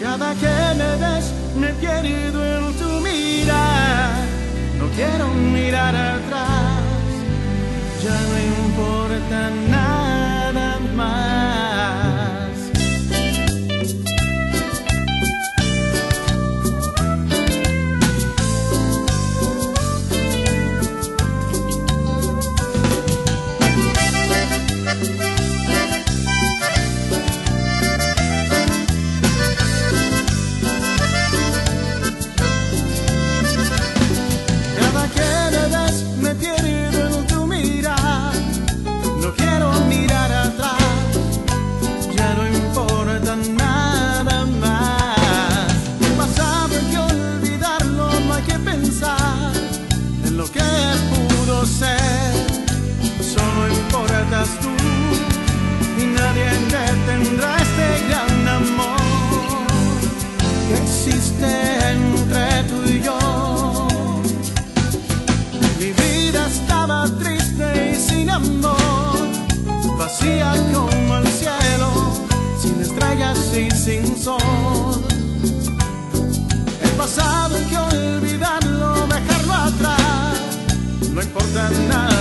Cada que me ves me pierdo en tu mirar. No quiero mirar atrás, ya no importa nada más. Tú y nadie detendrá este gran amor que existe entre tú y yo. Mi vida estaba triste y sin amor, vacía como el cielo, sin estrellas y sin sol. El pasado hay que olvidarlo, dejarlo atrás, no importa nada